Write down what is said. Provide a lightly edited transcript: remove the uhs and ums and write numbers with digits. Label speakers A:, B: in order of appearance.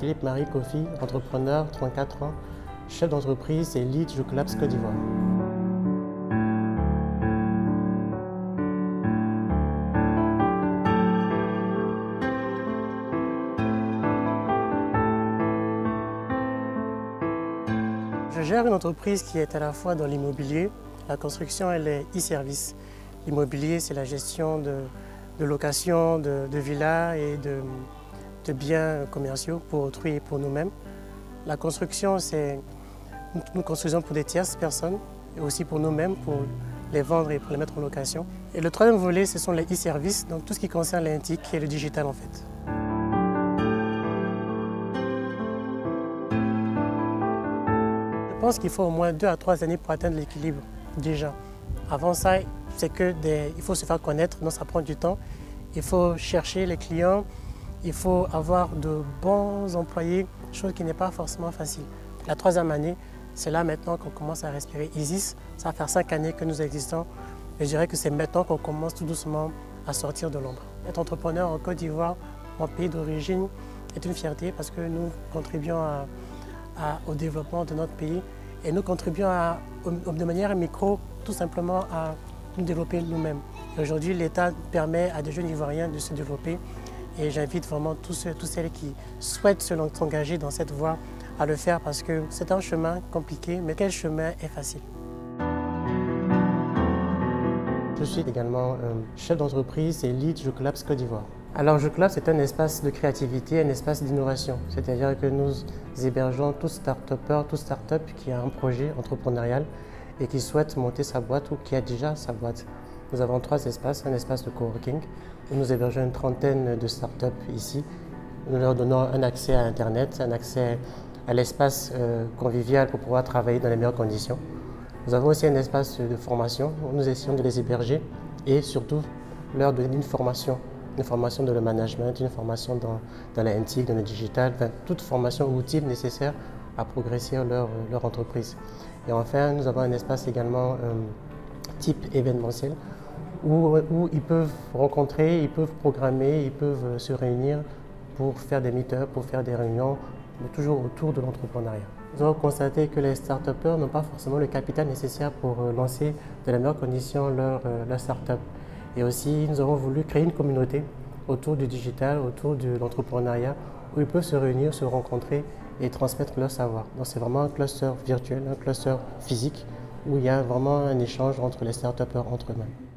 A: Philippe Marie Kofi, entrepreneur, 34 ans, chef d'entreprise et lead Joclabs Côte d'Ivoire. Je gère une entreprise qui est à la fois dans l'immobilier, la construction et les e-services. L'immobilier, c'est la gestion de location, de villas et de biens commerciaux pour autrui et pour nous-mêmes. La construction, c'est nous construisons pour des tierces personnes et aussi pour nous-mêmes, pour les vendre et pour les mettre en location. Et le troisième volet, ce sont les e-services, donc tout ce qui concerne l'InTIC et le digital en fait. Je pense qu'il faut au moins 2 à 3 années pour atteindre l'équilibre déjà. Avant ça, c'est que il faut se faire connaître, donc ça prend du temps. Il faut chercher les clients, il faut avoir de bons employés, chose qui n'est pas forcément facile. La 3e année, c'est là maintenant qu'on commence à respirer. Isis, ça va faire 5 années que nous existons. Et je dirais que c'est maintenant qu'on commence tout doucement à sortir de l'ombre. Être entrepreneur en Côte d'Ivoire, mon pays d'origine, est une fierté parce que nous contribuons au développement de notre pays et nous contribuons de manière micro tout simplement à nous développer nous-mêmes. Aujourd'hui, l'État permet à des jeunes Ivoiriens de se développer et j'invite vraiment tous celles qui souhaitent s'engager dans cette voie à le faire parce que c'est un chemin compliqué, mais quel chemin est facile? Je suis également chef d'entreprise et lead Joclabs Côte d'Ivoire. Alors Joclabs est un espace de créativité, un espace d'innovation, c'est-à-dire que nous hébergeons tout start-upper, tout start-up qui a un projet entrepreneurial et qui souhaite monter sa boîte ou qui a déjà sa boîte. Nous avons 3 espaces, un espace de coworking où nous hébergeons une trentaine de start-up ici. Nous leur donnons un accès à Internet, un accès à l'espace convivial pour pouvoir travailler dans les meilleures conditions. Nous avons aussi un espace de formation où nous essayons de les héberger et surtout leur donner une formation dans le management, une formation dans la NTIC, dans le digital, enfin, toute formation utile nécessaire à progresser leur entreprise. Et enfin, nous avons un espace également type événementiel où ils peuvent rencontrer, ils peuvent programmer, ils peuvent se réunir pour faire des meet-ups, pour faire des réunions, mais toujours autour de l'entrepreneuriat. Nous avons constaté que les start-upers n'ont pas forcément le capital nécessaire pour lancer de la meilleure condition leur start-up. Et aussi, nous avons voulu créer une communauté autour du digital, autour de l'entrepreneuriat, où ils peuvent se réunir, se rencontrer et transmettre leur savoir. Donc c'est vraiment un cluster virtuel, un cluster physique, où il y a vraiment un échange entre les start-upers entre eux-mêmes.